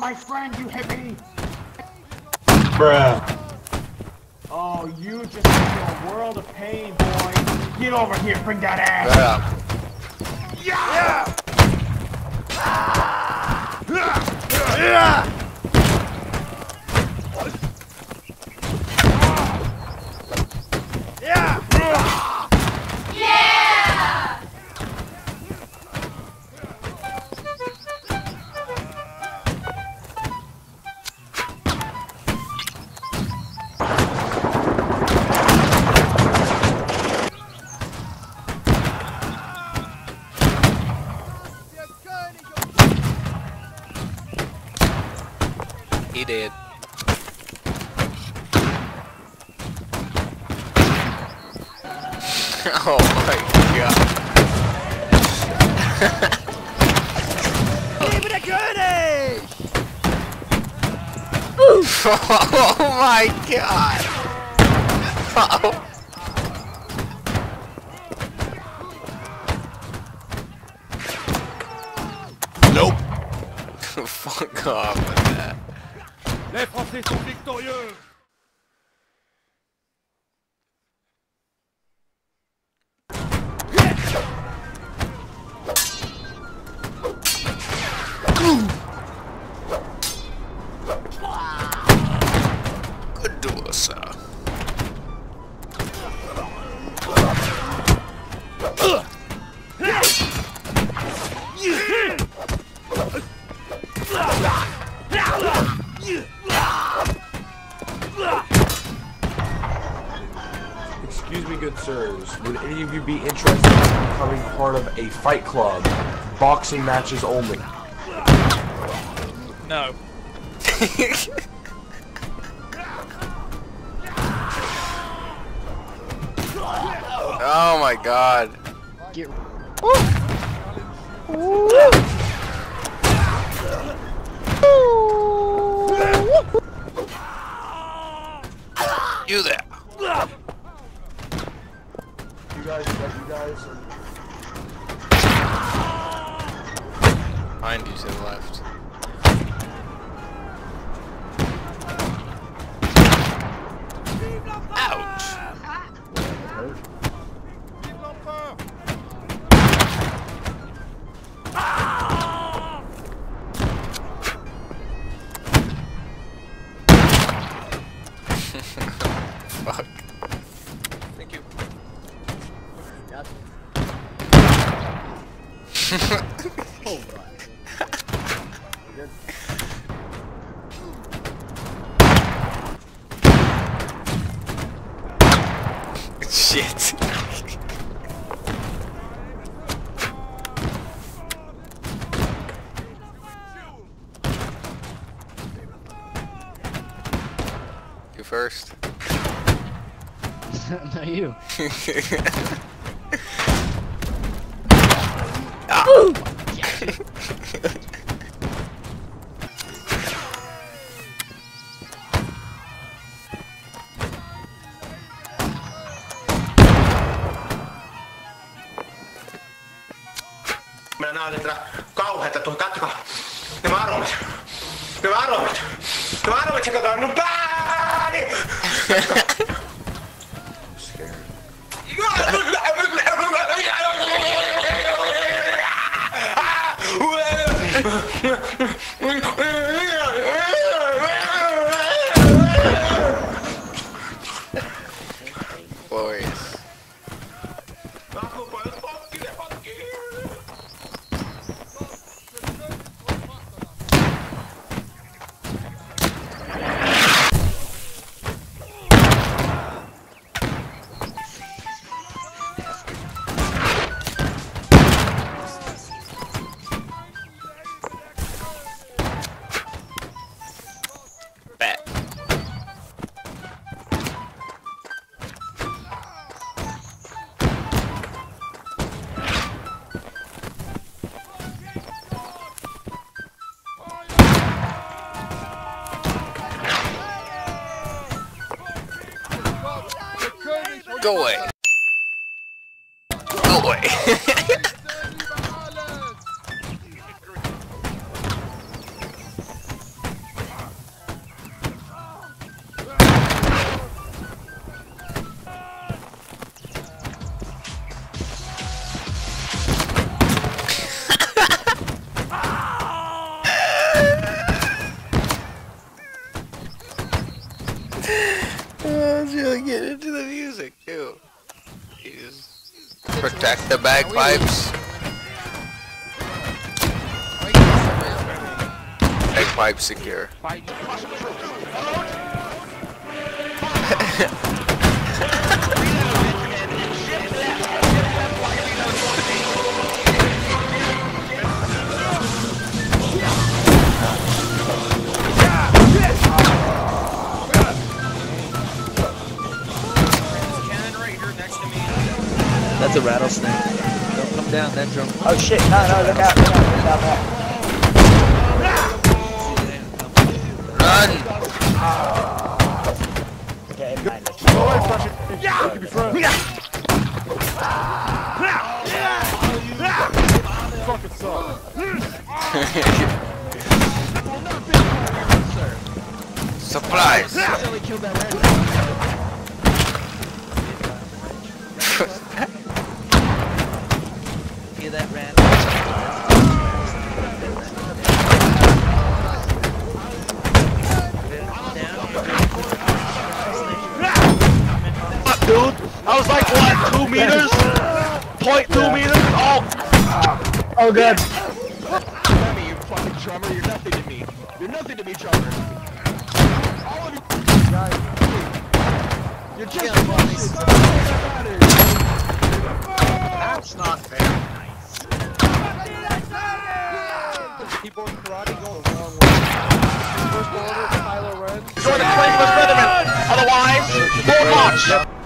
My friend, you hit me! Bruh. Oh, you just went through a world of pain, boy. Get over here, bring that ass! Yeah! He did. Oh my god. Liebe der König! Oh my god. Oh. Nope. Fuck off with that. Les Français sont victorieux! Good door, sir. Excuse me, good sirs. Would any of you be interested in becoming part of a fight club? Boxing matches only. No. Oh my god. Get You there. You guys. Behind you to the left. Ouch. Fuck. Thank you. oh, Shit. You first. no, you. Ah. Minä näytän tätä kauheeta tuohon, katsokaa. Nämä aromit. Katsokaa, no pääni! Glorious. Bet. Go away. Go away. to the music too. You just protect the bagpipes. Bagpipe secure. That's a rattlesnake. Don't come down that drunk. Oh shit, no, look out, look out there. Run! Get him, man. Go away, Fletcher. Yeah! You can be friends. Fucking suck. Supplies! Hear that, Rand? Dude, I was like, what, 2 meters? 0.2 meters? Oh good. Damn you fucking drummer, you're nothing to me. You're nothing to me, drummer. All of you guys, you're just That's not fair. Keyboard karate going the wrong way. First order, Kylo Ren. Join the 21st Regiment, otherwise, full march.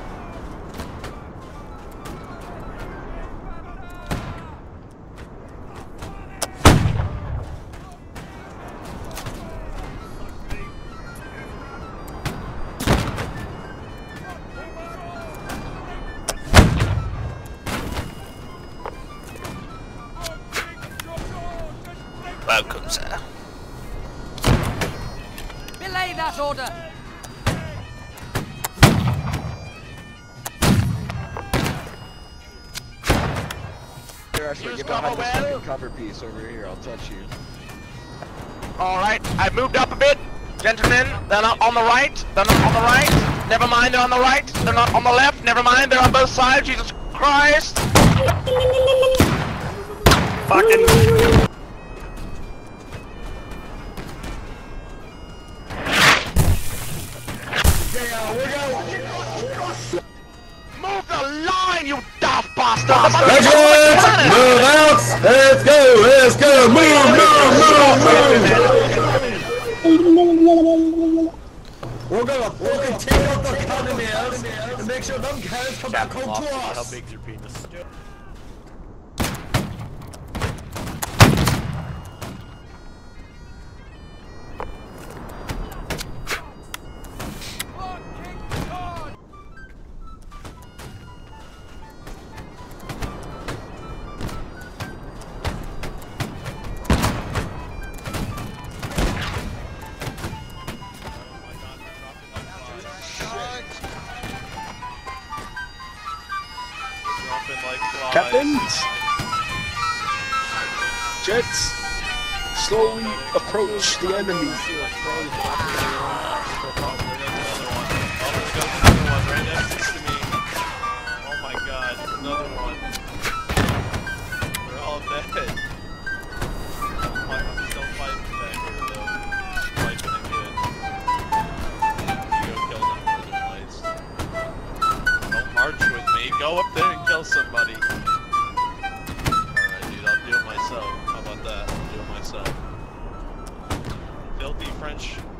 Welcome, sir. Belay that order! Here, Ashley, get behind this fucking cover piece over here, I'll touch you. Alright, I've moved up a bit. Gentlemen, they're not on the right. They're not on the right. Never mind, they're on the right. They're not on the left. Never mind, they're on both sides. Jesus Christ. Fucking... Move the line, you daft bastard! Move out! Let's go! Let's go! Move! We're gonna take out the cannons and make sure them cannons come back home to us! How big's your penis? Captains! Jets! Slowly approach the enemy. Oh my god, another one. They're all dead. I'm still fighting back here though. Fighting again. You go kill them for the lights. Don't march with me. Go up there and kill somebody. Alright dude, I'll do it myself. How about that? I'll do it myself. Filthy French